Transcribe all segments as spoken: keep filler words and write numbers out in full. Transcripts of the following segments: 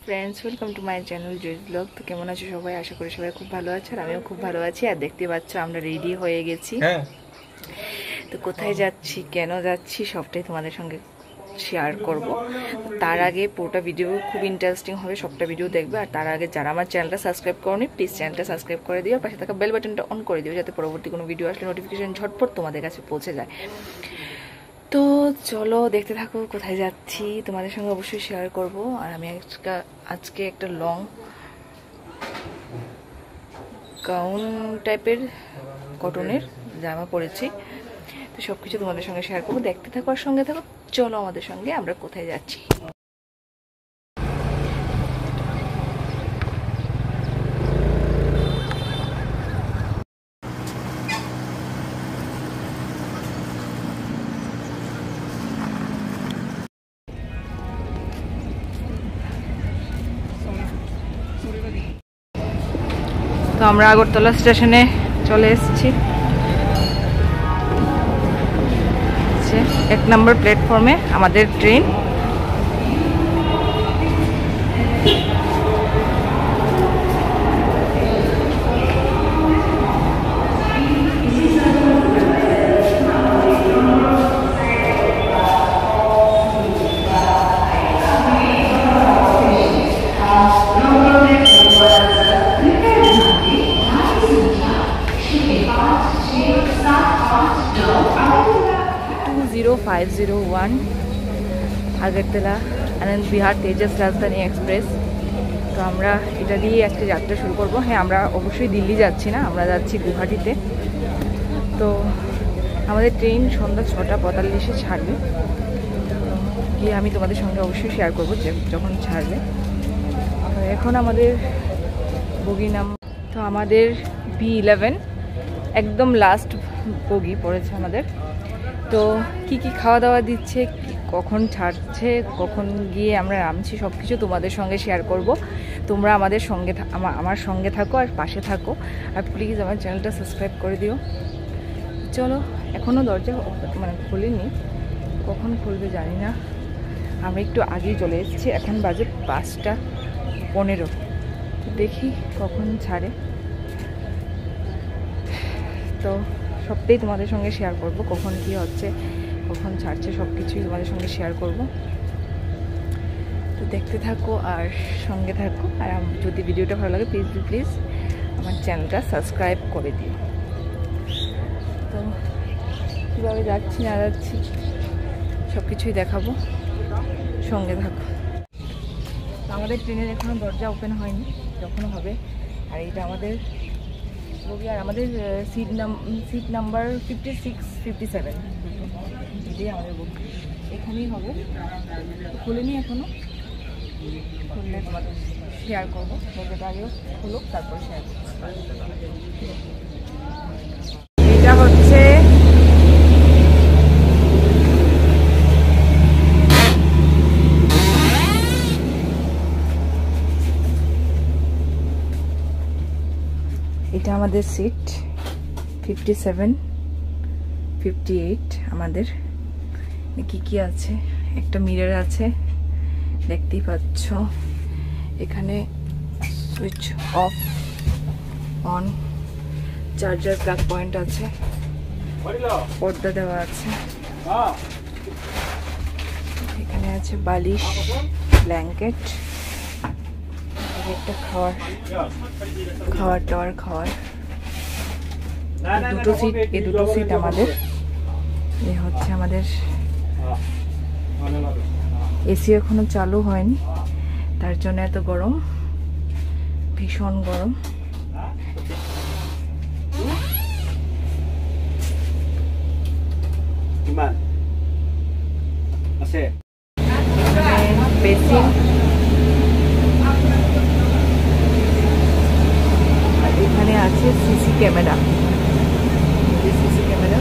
Friends welcome to my channel Joyce blog. तो केमन आছো সবাই? আশা করি সবাই খুব ভালো আছে আর আমিও খুব ভালো আছি। আর দেখতে পাচ্ছ আমরা রেডি হয়ে গেছি। তো কোথায় যাচ্ছি, কেন যাচ্ছি সবটাই তোমাদের সঙ্গে শেয়ার করব। তার আগে পুরোটা ভিডিও খুব ইন্টারেস্টিং হবে, সবটা ভিডিও দেখবে। আর তার আগে যারা আমার চ্যানেলটা সাবস্ক্রাইব করোনি প্লিজ চ্যানেলটা সাবস্ক্রাইব করে দিও, পাশে থাকা বেল বাটনটা অন করে দিও যাতে পরবর্তী কোনো ভিডিও আসলে নোটিফিকেশন ঝটপট তোমাদের কাছে পৌঁছে যায়। তো চলো দেখতে থাকো কোথায় যাচ্ছি, তোমাদের সঙ্গে অবশ্যই শেয়ার করব। আর আমি আজকে একটা লং গাউন টাইপের কটনের জামা পরেছি, তো সব কিছু তোমাদের সঙ্গে শেয়ার করবো। দেখতে থাকো আর সঙ্গে থাকো। চলো আমাদের সঙ্গে আমরা কোথায় যাচ্ছি। তো আমরা আগরতলা স্টেশনে চলে এসেছি, এক নম্বর প্ল্যাটফর্মে আমাদের train. Five zero one Agartala Anand Vihar Tejas Rajdhani express. तो আমরা এটা দিয়ে একটা যাত্রা শুরু করব। হ্যাঁ, আমরা অবশ্যই দিল্লি যাচ্ছি না, আমরা যাচ্ছি গুয়াহাটিতে। তো আমাদের ট্রেন সন্ধ্যা ছটা পঁয়তাল্লিশে ছাড়বে, গিয়ে আমি তোমাদের সঙ্গে অবশ্যই শেয়ার করবো যে যখন ছাড়বে। তো এখন আমাদের বগি নাম, তো আমাদের বি ইলেভেন একদম লাস্ট বগি পড়েছে আমাদের। তো কি কি খাওয়া দাওয়া দিচ্ছে, কখন ছাড়ছে, কখন গিয়ে আমরা নামছি, সব কিছু তোমাদের সঙ্গে শেয়ার করব। তোমরা আমাদের সঙ্গে আমার সঙ্গে থাকো আর পাশে থাকো, আর প্লিজ আমার চ্যানেলটা সাবস্ক্রাইব করে দিও। চলো, এখনও দরজা মানে খুলিনি, কখন খুলবে জানি না। আমরা একটু আগেই চলে এসেছি, এখন বাজে পাঁচটা পনেরো। দেখি কখন ছাড়ে। তো সবটাই তোমাদের সঙ্গে শেয়ার করব, কখন কি হচ্ছে, কখন ছাড়ছে, সব কিছুই তোমাদের সঙ্গে শেয়ার করব। তো দেখতে থাকো আর সঙ্গে থাকো। আর যদি ভিডিওটা ভালো লাগে প্লিজ প্লিজ আমার চ্যানেলটা সাবস্ক্রাইব করে দিও। তো কীভাবে যাচ্ছি না যাচ্ছি সব কিছুই দেখাবো, সঙ্গে থাকো। আমাদের ট্রেনের এখনও দরজা ওপেন হয়নি, যখন হবে। আর এইটা আমাদের বগি, আর আমাদের সিট নাম seat number fifty six fifty seven এটাই আমাদের বগি, এখানেই হবে। খুলিনি এখনও, খুললে তোমাদের শেয়ার করবো। বগিটা আগেও খুলুক, তারপর শেয়ার করবো। এটা হচ্ছে এটা আমাদের seat fifty seven fifty eight. আমাদের কি কি আছে, একটা মিরর আছে দেখতেই পাচ্ছ, এখানে switch off on, charger plug point আছে, পর্দা দেওয়া আছে, এখানে আছে বালিশ, ব্ল্যাঙ্কেট, একটা খাওয়ার খাওয়ার টাওয়ার খাওয়ার দুটো সিট। এই দুটো সিট আমাদের। এ হচ্ছে আমাদের এসি, এখনো চালু হয়নি, তার জন্য এত গরম, ভীষণ গরম। বেসিন, এখানে আছে সিসি ক্যামেরা, সিসি ক্যামেরা।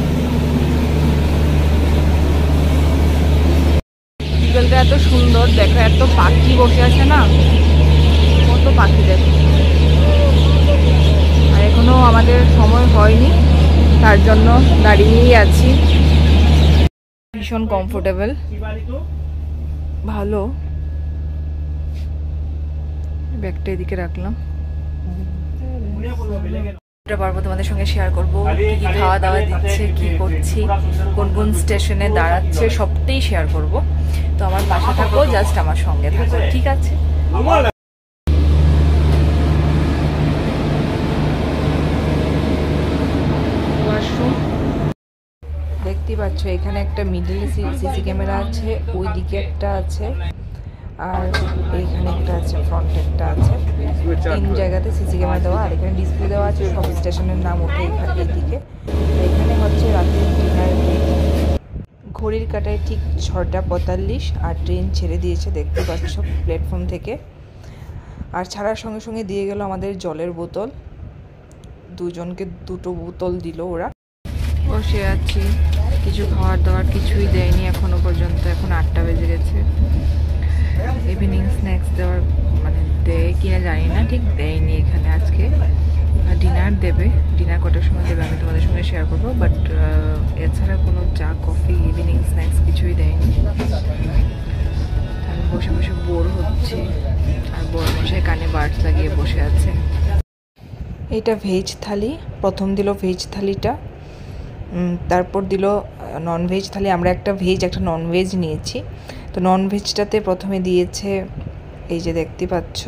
বিকেলটা এত সুন্দর, দেখো এত পাখি বসে আছে না, কত পাখি দেখো। আর এখনো আমাদের সময় হয়নি, তার জন্য দাঁড়িয়েই আছি। ভীষণ কমফোর্টেবল, ভালো। ব্যাগটা এদিকে রাখলাম। পারবো তোমাদের সঙ্গে শেয়ার করবো কি কি খাওয়া দাওয়া দিচ্ছে, কি করছি, কোন কোন স্টেশনে দাঁড়াচ্ছে, সবটাই শেয়ার করব। তো আমার পাশে থাকো, জাস্ট আমার সঙ্গে থাকো, ঠিক আছে? ওয়াশরুম দেখতেই পাচ্ছ, এখানে একটা মিডলে সিসি ক্যামেরা আছে, ওইদিকে একটা আছে, আর এইখানে একটা আছে, ফ্রন্ট একটা আছে। তিন জায়গাতে সিসি ক্যামেরা দেওয়া, আর এখানে ডিসপ্লে দেওয়া আছে, সব স্টেশনের নাম ওঠে এখানে এইদিকে। এখানে হচ্ছে রাতের ডিনার। ঘড়ির কাঁটায় ঠিক ছটা পঁয়তাল্লিশ, আর ট্রেন ছেড়ে দিয়েছে দেখতে পাচ্ছ প্ল্যাটফর্ম থেকে। আর ছাড়ার সঙ্গে সঙ্গে দিয়ে গেল আমাদের জলের বোতল, দুজনকে দুটো বোতল দিল ওরা। বসে আছি, কিছু খাওয়ার দাওয়ার কিছুই দেয়নি এখনো পর্যন্ত, এখন আটটা বেজে গেছে। ইভিনিং স্ন্যাক্স দেওয়ার মানে দেয় কিনা জানি না, ঠিক দেয়নি এখানে আজকে। ডিনার দেবে, ডিনার কটার সময় দেবে আমি তোমাদের সঙ্গে শেয়ার করবো, বাট এছাড়া কোনো চা কফি ইভিনিং স্ন্যাক্স কিছুই দেয়নি। আমি বসে বসে বোর হচ্ছি, আর বড় মশাই কানে বার্ডস লাগিয়ে বসে আছে। এটা ভেজ থালি, প্রথম দিল ভেজ থালিটা, তারপর দিল নন ভেজ থালি। আমরা একটা ভেজ একটা নন ভেজ নিয়েছি। তো নন ভেজটাতে প্রথমে দিয়েছে এই যে দেখতে পাচ্ছ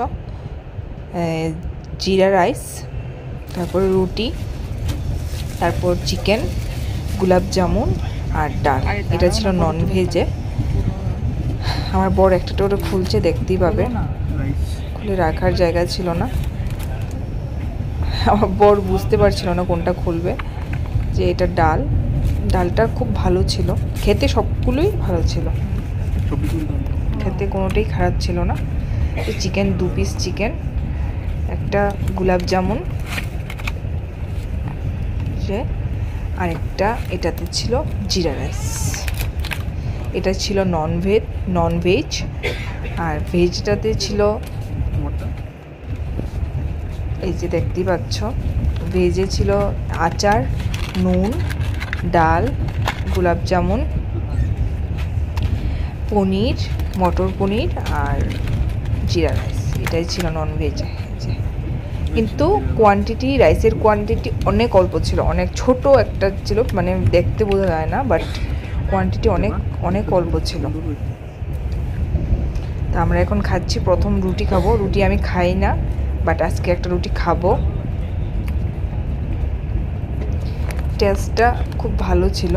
জিরা রাইস, তারপর রুটি, তারপর চিকেন, গোলাপ জামুন আর ডাল। এটা ছিল নন ভেজে। আমার বড় একটা টোটো খুলছে, দেখতেই পাবে, খুলে রাখার জায়গা ছিল না। আমার বড় বুঝতে পারছিল না কোনটা খুলবে, যে এটা ডাল। ডালটা খুব ভালো ছিল খেতে, সবগুলোই ভালো ছিল খেতে, কোনোটাই খারাপ ছিল না। চিকেন দু পিস চিকেন, একটা গোলাপ জামুন, যে আরেকটা এটাতে ছিল জিরা রাইস। এটা ছিল নন ভেজ নন ভেজ আর ভেজটাতে ছিল এই যে দেখতেই পাচ্ছ, ভেজে ছিল আচার, নুন, ডাল, গোলাপ জামুন, পনির, মটর পনির আর জিরা রাইস। এটাই ছিল নন ভেজে। কিন্তু কোয়ান্টিটি, রাইসের কোয়ান্টিটি অনেক অল্প ছিল, অনেক ছোট একটা ছিল, মানে দেখতে বোঝা যায় না, বাট কোয়ান্টিটি অনেক অনেক অল্প ছিল। তা আমরা এখন খাচ্ছি, প্রথম রুটি খাবো। রুটি আমি খাই না, বাট আজকে একটা রুটি খাবো। টেস্টটা খুব ভালো ছিল।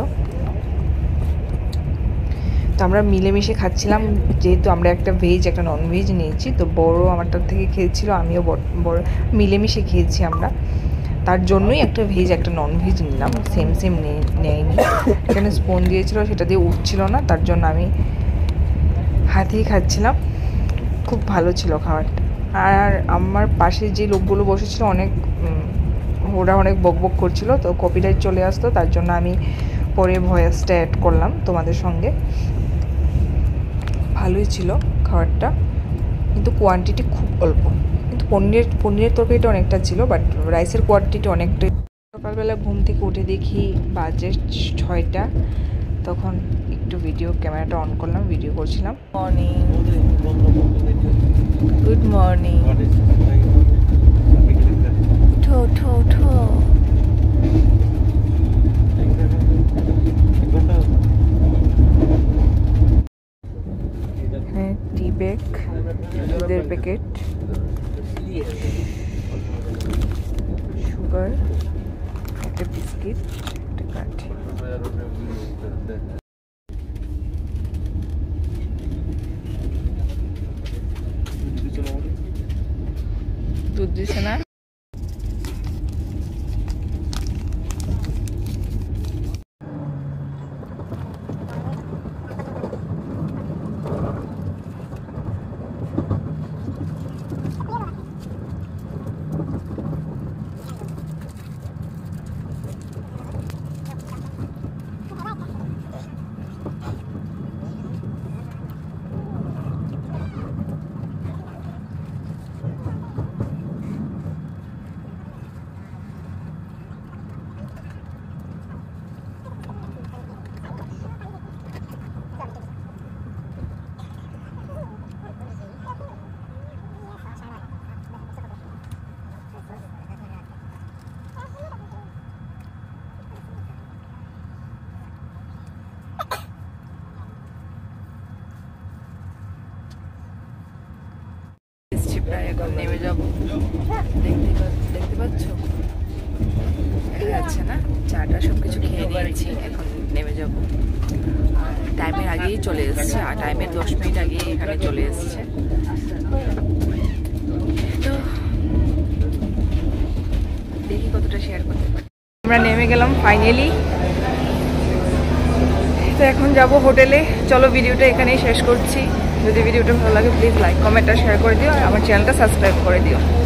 তো আমরা মিলেমিশে খাচ্ছিলাম, যেহেতু আমরা একটা ভেজ একটা নন ভেজ নিয়েছি। তো বড় আমারটার থেকে খেয়েছিল, আমিও বড়, মিলেমিশে খেয়েছি আমরা, তার জন্যই একটা ভেজ একটা নন ভেজ নিলাম, সেম সেম নেয়নি। এখানে স্পুন দিয়েছিল, সেটা দিয়ে উঠছিল না, তার জন্য আমি হাতেই খাচ্ছিলাম। খুব ভালো ছিল খাবারটা। আর আমার পাশে যে লোকগুলো বসেছিল, অনেক ওরা অনেক বক বক করছিল, তো কপিরাইট চলে আসতো, তার জন্য আমি পরে ভয়েসটা অ্যাড করলাম তোমাদের সঙ্গে। ভালোই ছিল খাবারটা, কিন্তু কোয়ান্টিটি খুব অল্প। কিন্তু পনিরের পনিরের তরকারিটা অনেকটা ছিল, বাট রাইসের কোয়ান্টিটি অনেকটাই। সকালবেলা ঘুম থেকে উঠে দেখি বাজে ছয়টা, তখন একটু ভিডিও ক্যামেরাটা অন করলাম, ভিডিও করছিলাম। Morning, good morning. ঠো ঠো ঠো। হ্যাঁ, টি ব্যাগ, দুধের প্যাকেট, সুগার, একটা বিস্কিট, একটা কাঠি। দুধ দিছে না? আমরা এখন নেমে যাব। দেখতে দেখতে পাচ্ছ দেখা যাচ্ছে না, চাটা সব কিছু খেয়ে নিয়েছি, এখন নেমে যাব। আর টাইমের আগেই চলে এসছে, আর টাইমের দশ মিনিট আগেই এখানে চলে এসছে। তো দেখি কতটা শেয়ার করতে পারি। আমরা নেমে গেলাম ফাইনালি। তো এখন যাব হোটেলে। চলো ভিডিওটা এখানেই শেষ করছি। যদি ভিডিওটা ভালো লাগে প্লিজ লাইক কমেন্ট আর শেয়ার করে দিও, আর আমার চ্যানেলটা সাবস্ক্রাইব করে দিও।